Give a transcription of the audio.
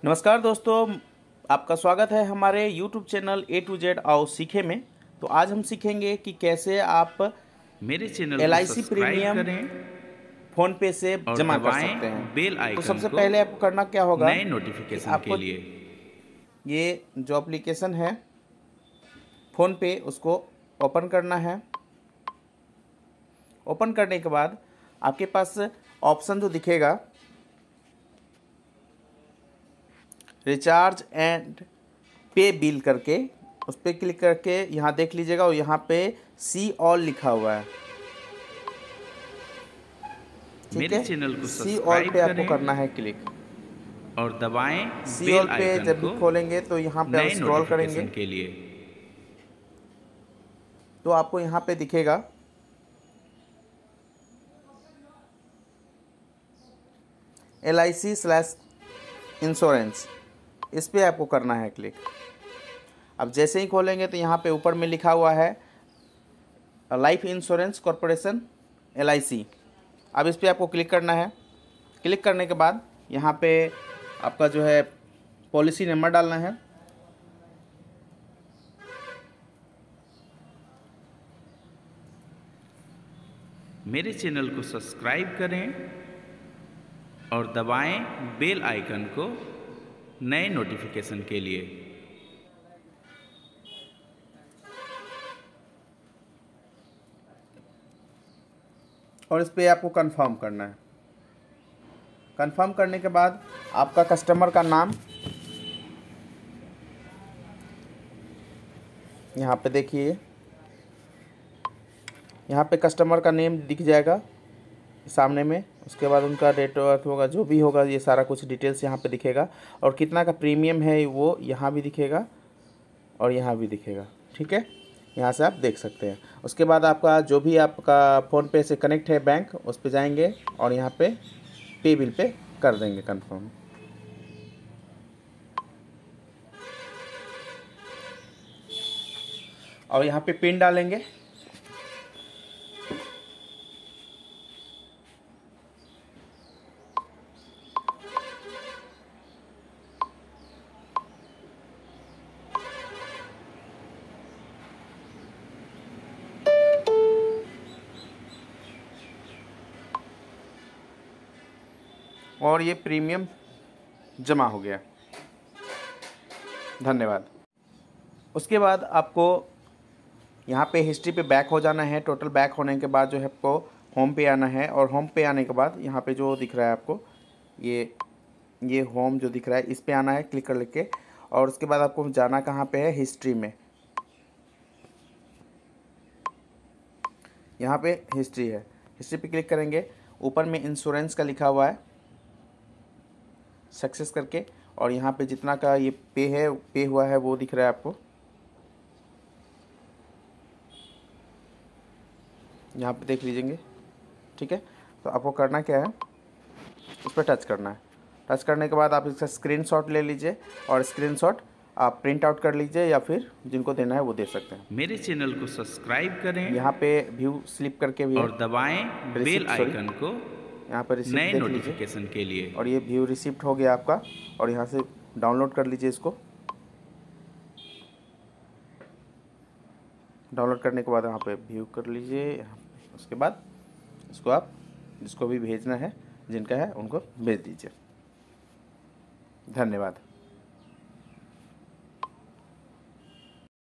नमस्कार दोस्तों, आपका स्वागत है हमारे YouTube channel A to Z आओ सीखे में। तो आज हम सीखेंगे कि कैसे आप मेरे चैनल को LIC सब्सक्राइब प्रीमियम करें फ़ोन पे से और जमा कर सकते दबाएं बेल हैं। तो आइकन सबसे को पहले आपको करना क्या होगा नए कि नोटिफिकेशन के आपको लिए। ये जो एप्लीकेशन है फ़ोन पे उसको ओपन करना है। ओपन करने के बाद आपके पास ऑप्शन जो दिखेगा रिचार्ज एंड पे बिल करके, उस पर क्लिक करके यहाँ देख लीजिएगा और यहाँ पे सी ऑल लिखा हुआ है। ठीक मेरे है, चैनल को सी ऑल सब्सक्राइब पे आपको करें करना है क्लिक। और दबाएं सी ऑल बेल पे आइकन जब भी को खोलेंगे तो यहाँ पे आप नए स्क्रॉल करेंगे नोटिफिकेशन के लिए। तो आपको यहाँ पे दिखेगा LIC/इंश्योरेंस, इस पे आपको करना है क्लिक। अब जैसे ही खोलेंगे तो यहाँ पे ऊपर में लिखा हुआ है लाइफ इंश्योरेंस कॉरपोरेशन LIC। अब इस पे आपको क्लिक करना है। क्लिक करने के बाद यहाँ पे आपका जो है पॉलिसी नंबर डालना है। मेरे चैनल को सब्सक्राइब करें और दबाएं बेल आइकन को नए नोटिफिकेशन के लिए। और इस पे आपको कंफर्म करना है। कंफर्म करने के बाद आपका कस्टमर का नाम यहाँ पे देखिए, यहाँ पे कस्टमर का नेम दिख जाएगा सामने में। उसके बाद उनका डेट ऑफ बर्थ होगा, जो भी होगा ये सारा कुछ डिटेल्स यहाँ पे दिखेगा। और कितना का प्रीमियम है वो यहाँ भी दिखेगा और यहाँ भी दिखेगा। ठीक है, यहाँ से आप देख सकते हैं। उसके बाद आपका जो भी आपका फ़ोन पे से कनेक्ट है बैंक, उस पे जाएंगे और यहाँ पे बिल पे कर देंगे कंफर्म। और यहाँ पे पिन डालेंगे। और ये प्रीमियम जमा हो गया। धन्यवाद। उसके बाद आपको यहाँ पे हिस्ट्री पे बैक हो जाना है। टोटल बैक होने के बाद जो है आपको होम पे आना है। और होम पे आने के बाद यहाँ पे जो दिख रहा है आपको ये होम जो दिख रहा है, इस पे आना है क्लिक कर लेके। और उसके बाद आपको जाना कहाँ पे है, हिस्ट्री में। यहाँ पे हिस्ट्री है, हिस्ट्री पे क्लिक करेंगे। ऊपर में इंश्योरेंस का लिखा हुआ है सक्सेस करके, और यहाँ पे जितना का ये पे हुआ है वो दिख रहा है आपको। यहाँ पे देख लीजिएंगे। ठीक है, तो आपको करना क्या है, उस पर टच करना है। टच करने के बाद आप इसका स्क्रीनशॉट ले लीजिए और स्क्रीनशॉट आप प्रिंट आउट कर लीजिए, या फिर जिनको देना है वो दे सकते हैं। मेरे चैनल को सब्सक्राइब करें यहाँ पे व्यू स्लिप करके भी है, और दबाएं बेल रिसिप्ट आइकन को यहाँ पर रिसिप्ट नए देख लीजिए। नोटिफिकेशन के लिए। और ये व्यू रिसिप्ट हो गया आपका, और यहाँ से डाउनलोड कर लीजिए इसको। डाउनलोड करने के बाद यहाँ पे व्यू कर लीजिए। उसके बाद इसको आप जिसको भी भेजना है, जिनका है उनको भेज दीजिए। धन्यवाद।